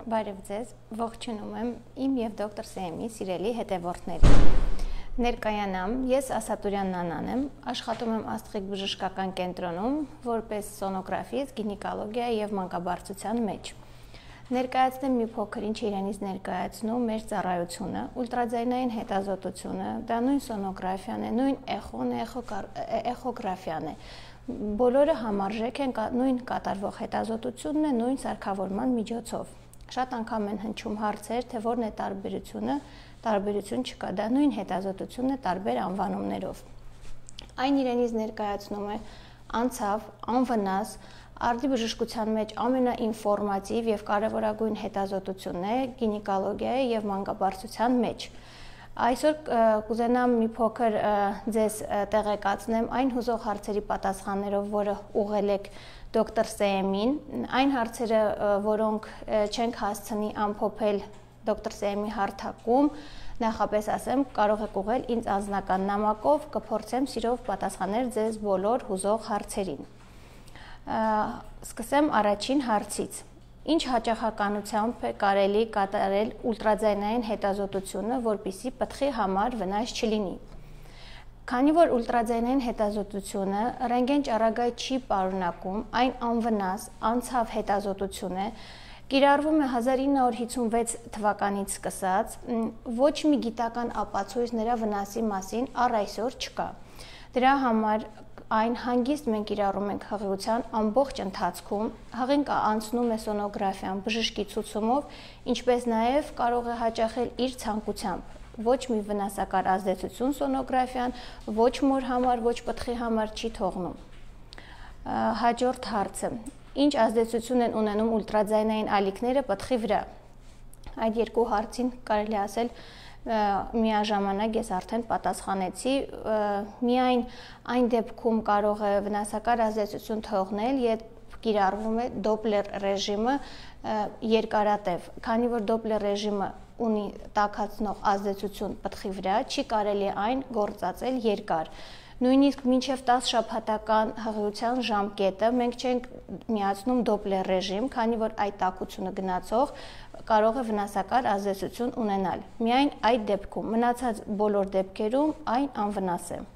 Բարև ձեզ, ողջունում եմ իմ եւ դոկտոր Սեմի սիրելի հետևորդների։ Ներկայանամ, ես Ասատուրյան Նանան եմ, աշխատում եմ Աստղիկ բժշկական կենտրոնում որպես սոնոգրաֆիստ, գինեկոլոգիա եւ մանկաբարձության մեջ։ Ներկայացնեմ մի փոքր ինչ իրենից ներկայացնում մեր ծառայությունը, ուլտրաձայնային հետազոտությունը, դա նույն սոնոգրաֆիան է, նույն էխոն է, էխոգրաֆիան է։ Բոլորը համարժեք են նույն կատարվող հետազոտությունն է, նույն սարքավորման միջոցով։ Շատ անգամ են հնչում հարցեր, թե որն է տարբերությունը, տարբերություն չկա, դա նույն հետազոտությունն է տարբեր անվանումներով։ Այն իրենից ներկայացնում է անցավ, անվնաս, արդի բժշկության մեջ ամենաինֆորմատիվ եւ կարեւորագույն հետազոտությունն է գինեկոլոգիայի եւ մանկաբարձության մեջ։ Այսօր կուզենամ մի փոքր ձեզ տեղեկացնեմ այն հուզող հարցերի պատասխաններով, որը ուղղել եք դոկտոր Սեմին, այն հարցերը, որոնք չենք հասցնի ամփոփել դոկտոր Սեմի հարթակում, նախապես ասեմ, կարող եք ուղղել ինձ անձնական նամակով, կփորձեմ սիրով պատասխանել ձեզ բոլոր հուզող հարցերին։ Սկսեմ առաջին հարցից։ Ինչ հաճախականությամբ է կարելի կատարել ուլտրաձայնային հետազոտությունը, որպեսզի պտղի համար վնաս չլինի։ Քանի որ ուլտրաձայնային հետազոտությունը ռենտգեն ճառագայ չի պարունակում, այն անվնաս, անցավ հետազոտություն է, կիրառվում է 1956 թվականից սկսած, ոչ մի գիտական ապացույց նրա վնասի մասին առ այսօր չկա։ Դրա համար այն հանգիստ մենք կիրառում ենք հղիության ամբողջ ընթացքում, հղին անցնում է սոնոգրաֆիան բժշկի ցուցումով, ինչպես նաև կարող է հաճախել իր ցանկությամբ։ Ոչ մի վնասակար ազդեցություն սոնոգրաֆիան ոչ մոր համար, ոչ պտղի համար չի թողնում։ Հաջորդ հարցը. ինչ ազդեցություն են ունենում ուլտրաձայնային ալիքները պտղի վրա։ Այդ երկու հարցին կարելի ասել միաժամանակ ես արդեն պատասխանեցի, միայն այն դեպքում կարող է վնասակար ազդեցություն թողնել, երբ կիրառվում է դոպլեր ռեժիմը երկարատև, քանի որ դոպլեր ռեժիմը ունի տաքացնող ազդեցություն պտղի վրա, չի կարելի այն գործածել երկար։ Նույնիսկ մինչև 10 շաբաթական հղիության ժամկետը մենք չենք միացնում դոպլեր ռեժիմ, քանի որ այդ տաքությունը գնացող կարող է վնասակար ազդեցություն ունենալ։ Միայն այդ դեպքում, մնացած բոլոր դեպքերում այն անվնաս է։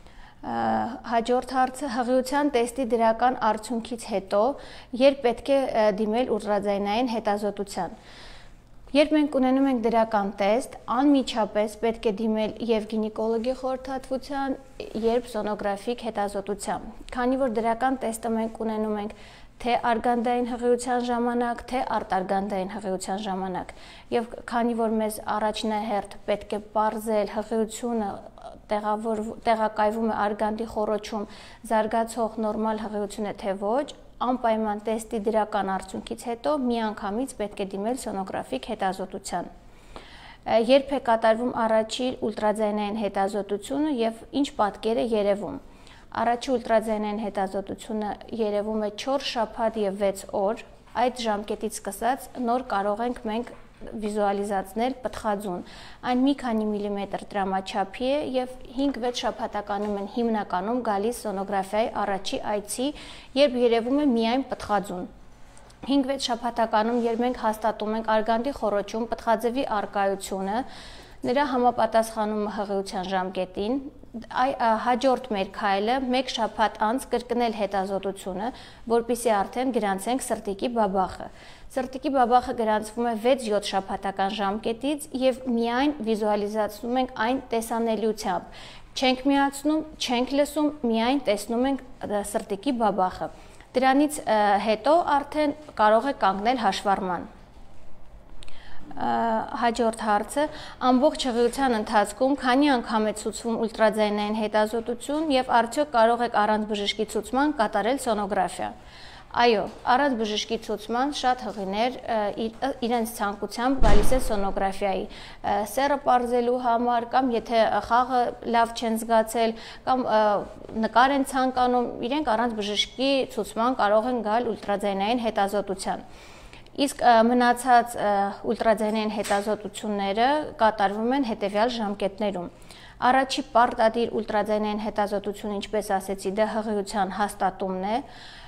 Հաջորդ հարցը հղիության տեստի դրական արդյունքից հետո երբ պետք է դիմել ուլտրաձայնային հետազոտության։ Երբ մենք ունենում ենք դրական տեստ, անմիջապես պետք է դիմել եւ գինեկոլոգի խորհրդատվության, երբ սոնոգրաֆիկ հետազոտության։ Քանի որ դրական տեստը մենք ունենում ենք թե արգանդային հղիության ժամանակ, թե արտարգանդային հղիության ժամանակ, եւ քանի որ մեզ առաջնահերթ պետք է պարզել հղիությունը տեղակայվում է արգանդի խոռոչում, զարգացող նորմալ հղիություն է թե ոչ, անպայման տեստի դրական արդյունքից հետո միանգամից պետք է դիմել սոնոգրաֆիկ հետազոտության։ Երբ է կատարվում առաջին ուլտրաձայնային հետազոտությունը եւ ինչ պատկեր է երևում։ Առաջի ուլտրաձայնային հետազոտությունը երևում է 4 շաբաթ եւ 6 օր, այդ ժամկետից սկսած նոր կարող ենք մենք վիզուալիզացնել պտղաձուն։ Այն մի քանի միլիմետր տրամաչափի է եւ 5-6 շաբաթականում են հիմնականում գալիս սոնոգրաֆիայի առաջի այցի, երբ երևում է միայն պտղաձուն։ 5-6 շաբաթականում, երբ մենք հաստատում ենք արգանդի խոռոչում պտղաձևի առկայությունը, նրա համապատասխանումը հղիության ժամկետին, հաջորդ մեր քայլը 1 շաբաթ անց կրկնել հետազոտությունը, որպեսզի արդեն գրանցենք սրտիկի բաբախը։ Սրտիկի բաբախը գրանցվում է 6-7 շաբաթական ժամկետից եւ միայն վիզուալիզացնում ենք այն տեսանելիությամբ։ Չենք միացնում, չենք լսում, միայն տեսնում ենք սրտիկի բաբախը։ Դրանից հետո արդեն կարող է կանգնել հաշվառման։ Հաջորդ հարցը ամբողջ հղիության ընթացքում քանի անգամ է ցուցվում ուլտրաձայնային հետազոտություն եւ արդյոք կարող եք առանց բժշկի ցուցման կատարել սոնոգրաֆիա։ Այո, առանց բժշկի ցուցման շատ հղիներ իրենց ցանկությամբ գալիս է սոնոգրաֆիայի սեռը պարզելու համար կամ եթե խաղը լավ չեն զգացել կամ նկար են ցանկանում, իրենք առանց բժշկի ցուցման կարող են գալ ուլտրաձայնային հետազոտության։ Իսկ մնացած ուլտրաձայնային հետազոտությունները կատարվում են հետևյալ ժամկետներում։ Առաջի պարտադիր ուլտրաձայնային հետազոտությունը, ինչպես ասեցի, դա հղիության հաստատումն է,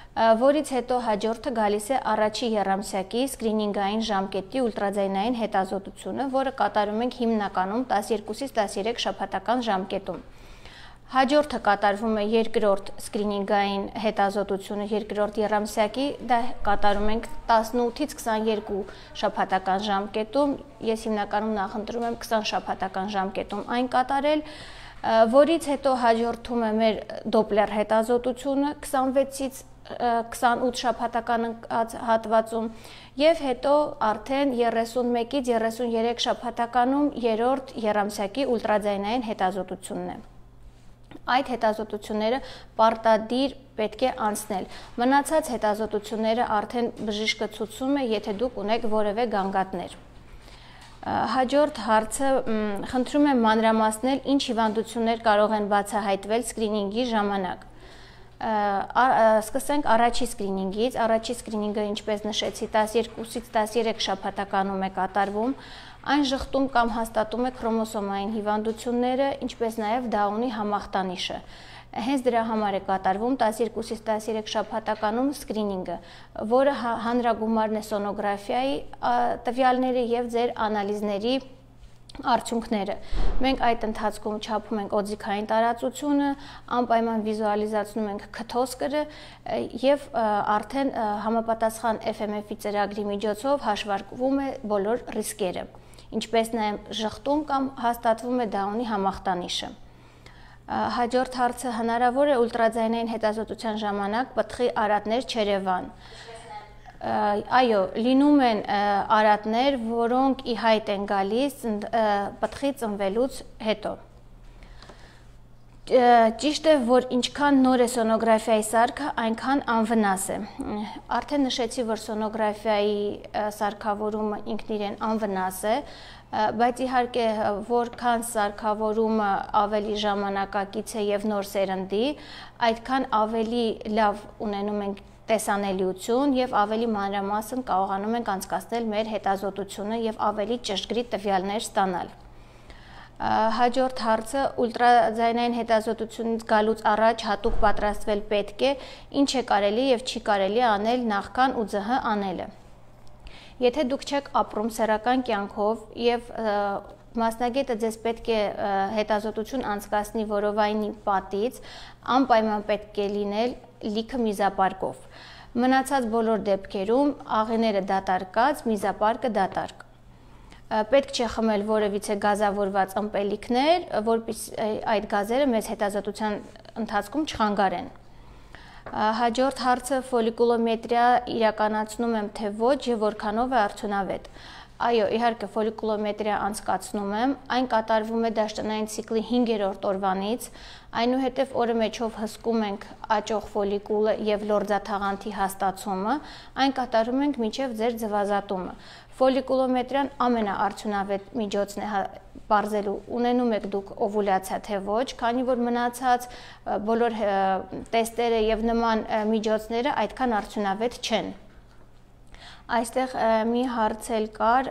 որից հետո հաջորդը գալիս է առաջի եռամսյակի սկրինինգային ժամկետի ուլտրաձայնային հետազոտությունը, որը կատարում ենք հիմնականում 12-ից 13 շաբաթական ժամկետում։ Հաջորդը կատարվում է երկրորդ սկրինինգային հետազոտությունը երկրորդ եռամսյակի, դա կատարում ենք 18-ից 22 շաբաթական ժամկետում, ես հիմնականում նախընտրում եմ 20 շաբաթական ժամկետում այն կատարել, որից հետո հաջորդում է մեր դոպլեր հետազոտությունը 26-ից 28 շաբաթական հատվածում եւ հետո արդեն 31-ից 33 շաբաթականում երրորդ եռամսյակի ուլտրաձայնային հետազոտությունն է։ Այդ հետազոտությունները պարտադիր պետք է անցնել։ Մնացած հետազոտությունները արդեն բժիշկը ցուցում է, եթե դուք ունեք որևէ գանգատներ։ Հաջորդ հարցը խնդրում եմ մանրամասնել ինչ հիվանդություններ կարող են բացահայտվել սկրինինգի ժամանակ։ Սկսենք առաջի սկրինինգից։ Առաջի սկրինինգը, ինչպես նշեցի, 12-ից 13 շաբաթականում է կատարվում։ Այն ժխտում կամ հաստատում է քրոմոսոմային հիվանդությունները, ինչպես նաև Դաունի համախտանիշը։ Հենց դրա համար է կատարվում 12-ից 13 շաբաթականում սկրինինգը, որը հանրագումարն է սոնոգրաֆիայի տվյալները եւ ձեր անալիզների արդյունքները։ Մենք այդ ընթացքում չափում ենք օձիքային տարածությունը, անպայման վիզուալիզացնում ենք քթոսկրը եւ արդեն համապատասխան FMF-ի ծրագրի միջոցով հաշվարկվում է բոլոր ռիսկերը, ինչպես նաև ժխտում կամ հաստատվում է Դաունի համախտանիշը։ Հաջորդ հարցը հնարավոր է ուլտրաձայնային հետազոտության ժամանակ պտղի արատներ չերևան։ Այո, լինում են արատներ, որոնք ի հայտ են գալիս պտղի ծնվելուց հետո։ Ճիշտ է, որ ինչքան նոր է սոնոգրաֆիայի սարքը, այնքան անվնաս է։ Արդեն նշեցի, որ սոնոգրաֆիայի սարքավորումը ինքն իրեն անվնաս է, բայց իհարկե որքան սարքավորումը ավելի ժամանակակից է եւ նոր սերնդի, այդքան ավելի լավ ունենում ենք տեսանելիություն եւ ավելի մանրամասն կարողանում ենք անցկացնել մեր հետազոտությունը եւ ավելի ճշգրիտ տվյալներ ստանալ։ Հաջորդ հարցը ուլտրաձայնային հետազոտությունից գալուց առաջ հատուկ պատրաստվել պետք է, ինչ է կարելի եւ չի կարելի անել նախքան ՈՒԶՀ անելը։ Եթե դուք չեք ապրում սեռական կյանքով եւ մասնագետը ձեզ պետք է հետազոտություն անցկացնի որովայնի պատից, անպայման պետք է լինել լիքը միզապարկով։ Մնացած բոլոր դեպքերում աղիները դատարկած, միզապարկը դատարկ։ Պետք չէ խմել որևիցե գազավորված ըմպելիքներ, որպեսզի այդ գազերը մեզ հետազոտության ընթացքում չխանգարեն։ Հաջորդ հարցը ֆոլիկուլոմետրիա իրականացնում եմ թե ոչ եւ որքանով է արդյունավետ։ Այո, իհարկե ֆոլիկուլոմետրիա անցկացնում եմ, այն կատարվում է դաշտանային ցիկլի 5-րդ օրվանից, այնուհետև օրը մեջով հսկում ենք աճող ֆոլիկուլը եւ լորձաթաղանթի հաստացումը, այն կատարում ենք մինչեւ ձեր ձվազատումը։ Ֆոլիկուլոմետրիան ամենաարդյունավետ միջոցն է բարձելու, ունենում եք դուք օվուլյացիա թե ոչ, քանի որ մնացած բոլոր տեստերը եւ նման միջոցները այդքան արդյունավետ չեն։ Այստեղ մի հարց էլ կար,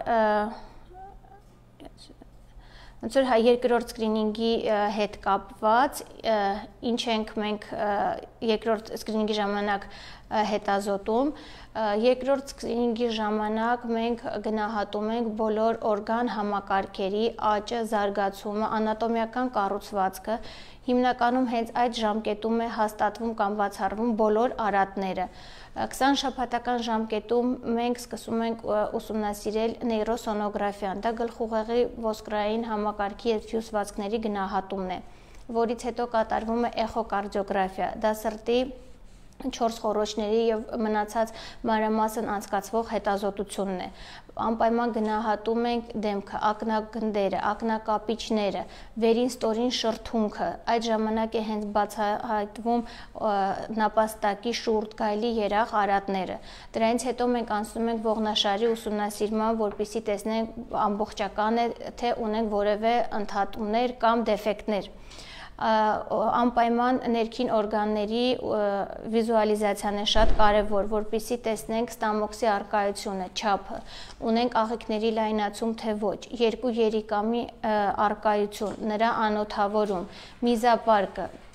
ոնց որ երկրորդ սկրինինգի հետ կապված, ինչ ենք մենք երկրորդ սկրինինգի ժամանակ հետազոտում, երկրորդ սկրինինգի ժամանակ մենք գնահատում ենք բոլոր օրգան համակարգերի աճը, զարգացումը, անատոմիական կառուցվածքը, հիմնականում հենց այդ ժամկետում է հաստատվում կամ բացառվում բոլոր արատները։ 20 շաբաթական ժամկետում մենք սկսում ենք ուսումնասիրել նեյրոսոնոգրաֆիան, դա գլխուղեղի ոսկրային համակարգի եւ հյուսվածքների գնահատումն է, որից հետո կատարվում է էխոկարդիոգրաֆիա, դա սրտի 4 խոռոչների եւ մնացած մանրամասն անցկացվող հետազոտությունն է։ Անպայման գնահատում ենք դեմքը, ակնագնդերը, ակնակապիճները, վերին ստորին շրթունքը, այդ ժամանակ է հենց բացահայտվում նապաստակի շուրջ գայլի երախ արատները։ Դրանից հետո մենք անցնում ենք ողնաշարի ուսումնասիրման, որպեսզի տեսնենք ամբողջական է, թե ունենք որևէ ընդհատումներ կամ դեֆեկտներ։ Անպայման ներքին օրգանների վիզուալիզացիան է շատ կարևոր, որպեսզի տեսնենք ստամոքսի առկայությունը, չափը, ունենք աղիքների լայնացում թե ոչ, երկու երիկամի առկայություն, նրա անոթավորում, միզապարկը,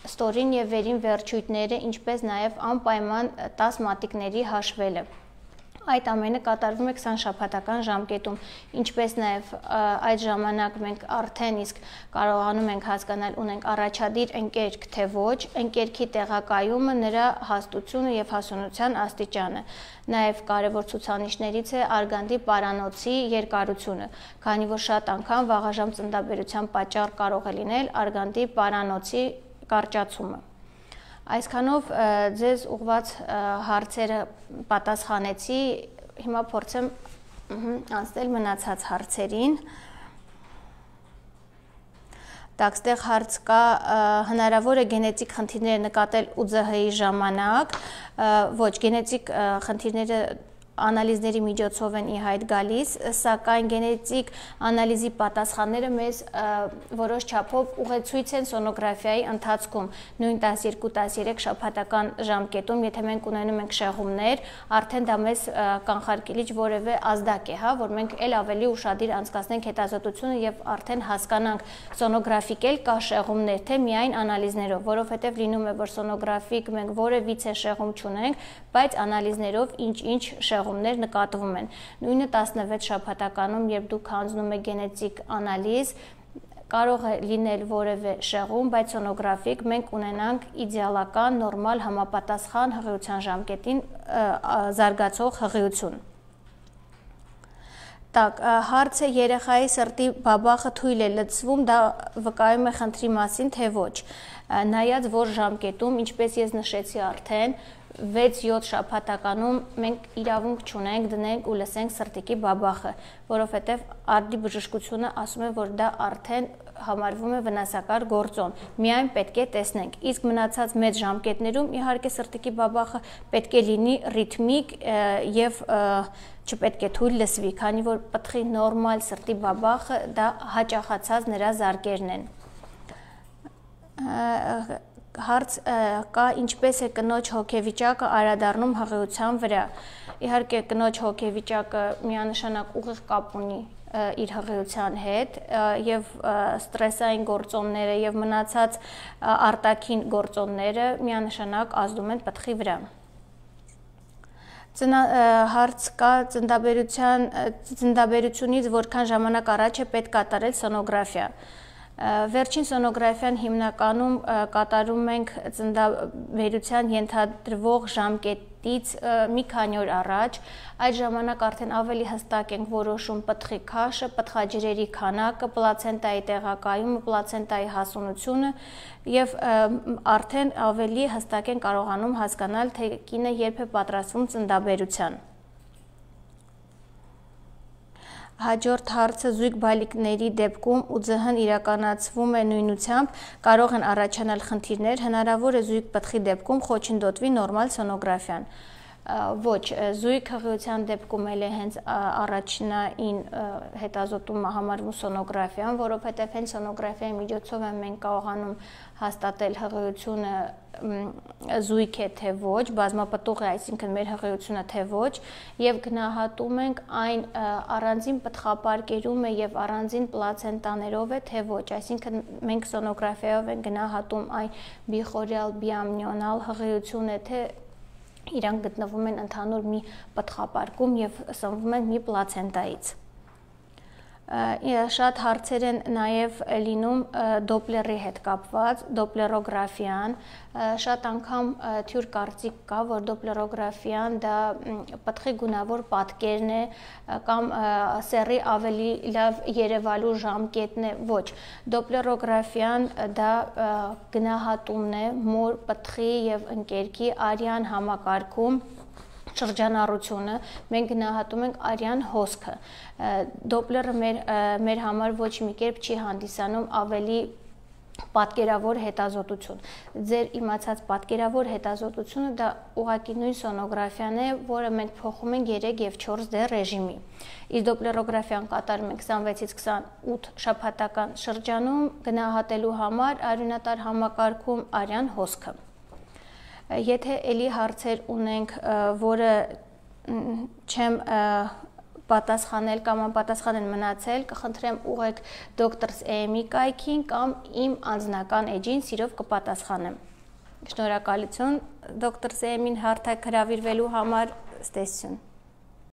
ստորին եւ վերին վերջույթները, ինչպես նաեւ անպայման 10 մատիկների հաշվելը։ Այդ ամենը կատարվում է 20 շաբաթական ժամկետում, ինչպես նաև այդ ժամանակ մենք արդեն իսկ կարողանում ենք հասկանալ ունենք առաջադիր ընկերք թե ոչ, ընկերքի տեղակայումը, նրա հաստությունը եւ հասունության աստիճանը։ Նաև կարևոր ցուցանիշներից է արգանդի պարանոցի երկարությունը, քանի որ շատ անգամ վաղաժամ ծննդաբերության պատճառ կարող է լինել արգանդի պարանոցի կարճացումը։ Այսքանով ձեզ ուղված հարցերը պատասխանեցի, հիմա փորձեմ անցնել մնացած հարցերին։ Տաքստեղ հարց կա, հնարավոր է գենետիկ խնդիրներ նկատել ՈՒԶՀ-ի ժամանակ, ոչ, գենետիկ խնդիրները անալիզների միջոցով են ի հայտ գալիս, սակայն գենետիկ անալիզի պատասխանները մեզ որոշ չափով ուղեցույց են սոնոգրաֆիայի ընթացքում, նույն 12-13 շաբաթական ժամկետում, եթե մենք ունենում ենք շեղումներ, արդեն դա մեզ կանխարգելիչ որևէ ազդակ է, որ մենք էլ ավելի ուշադիր անցկացնենք հետազոտությունը եւ արդեն հասկանանք սոնոգրաֆիկ էլ կա շեղումներ, թե միայն անալիզներով, որովհետեւ լինում է, որ սոնոգրաֆիկ մենք որևիցե շեղում չունենք, բայց անալիզներով ինչ-ինչ շեղումներ նկատվում են։ Նույնը 16 շաբաթականում, երբ դուք հանձնում եք գենետիկ անալիզ, կարող է լինել որևէ շեղում, բայց սոնոգրաֆիկ մենք ունենանք իդեալական, նորմալ, համապատասխան հղիության ժամկետին զարգացող հղիություն։ Так, հարցը երեխայի սրտի բաբախը թույլ է լցվում, դա վկայում է խնդրի մասին, թե ոչ։ Նայած որ ժամկետում, ինչպես ես նշեցի արդեն, 6-7 շաբաթականում մենք իրավունք չունենք դնենք ու լսենք սրտիկի բաբախը, որովհետև արդի բժշկությունը ասում է, որ դա արդեն համարվում է վնասակար գործոն, միայն պետք է տեսնենք, իսկ մնացած մեծ ժամկետներում իհարկե սրտիկի բաբախը պետք է լինի ռիթմիկ եւ չպետք է թույլ լսվի, քանի որ պտղի նորմալ սրտի բաբախը դա հաճախացած նրա զարկերն են։ Հարց կա, ինչպես է կնոջ հոգեվիճակը անդրադառնում հղիության վրա։ Իհարկե կնոջ հոգեվիճակը միանշանակ ուղիղ կապ ունի իր հղիության հետ եւ ստրեսային գործոնները եւ մնացած արտաքին գործոնները միանշանակ ազդում են պտղի վրա։ Հարց կա ծննդաբերությունից որքան ժամանակ առաջ է պետք կատարել սոնոգրաֆիա։ Վերջին սոնոգրաֆիան հիմնականում կատարում ենք ծննդաբերության ենթադրվող ժամկետից մի քանի օր առաջ, այդ ժամանակ արդեն ավելի հստակ ենք որոշում պտղի քաշը, պտղաջրերի քանակը, պլացենտայի տեղակայումը, պլացենտայի հասունությունը եւ արդեն ավելի հստակ են կարողանում հասկանալ, թե կինը երբ է պատրաստվում ծննդաբերության։ Հաջորդ հարցը զույգ բալիկների դեպքում ՈՒԶՀ-ն իրականացվում է նույնությամբ, կարող են առաջանալ խնդիրներ, հնարավոր է զույգ պտղի դեպքում խոչընդոտվի նորմալ սոնոգրաֆիան։ Ոչ, զույգ հղիության դեպքում էլ է հենց առաջնային հետազոտումը համարվում սոնոգրաֆիան, որովհետև հենց սոնոգրաֆիայի միջոցով մենք կարողանում հաստատել հղիությունը զույգ է թե ոչ, բազմապտուղ է, այսինքն մեր հղիությունը թե ոչ, եւ գնահատում ենք այն առանձին պտղապարկերում է եւ առանձին պլացենտաներով է թե ոչ, այսինքն մենք սոնոգրաֆիայով ենք գնահատում այն բիխորիալ, բիամնիոնալ հղիություն է, թե իրանք գտնվում են ընդհանուր մի պտղապարկում եւ սնվում են մի պլացենտայից։ Շատ հարցեր են նաև լինում դոպլերի հետ կապված, դոպլերոգրաֆիան, շատ անգամ թյուր կարծիք կա, որ դոպլերոգրաֆիան դա պտղի գունավոր պատկերն է կամ սեռի ավելի լավ երևալու ժամկետն է, ոչ, դոպլերոգրաֆիան դա գնահատումն է մոր պտղի եւ ընկերքի արյան համակարգում շրջանառությունը, մենք գնահատում ենք արյան հոսքը, դոպլերը մեր համար ոչ մի կերպ չի հանդիսանում ավելի պատկերավոր հետազոտություն, ձեր իմացած պատկերավոր հետազոտությունը դա ուղղակի նույն սոնոգրաֆիան է, որը մենք փոխում ենք 3 եւ 4D ռեժիմի, իսկ դոպլերոգրաֆիան կատարում ենք 26-ից 28 շաբաթական շրջանում գնահատելու համար արյունատար համակարգում արյան հոսքը։ Եթե էլի հարցեր ունենք, որը չեմ պատասխանել կամ անպատասխան են մնացել, կխնդրեմ ուղեք Doctors AM-ի կայքին կամ իմ անձնական էջին, սիրով կպատասխանեմ։ Շնորհակալություն Doctors AM-ին հարթակ հրավիրվելու համար, ստեսություն։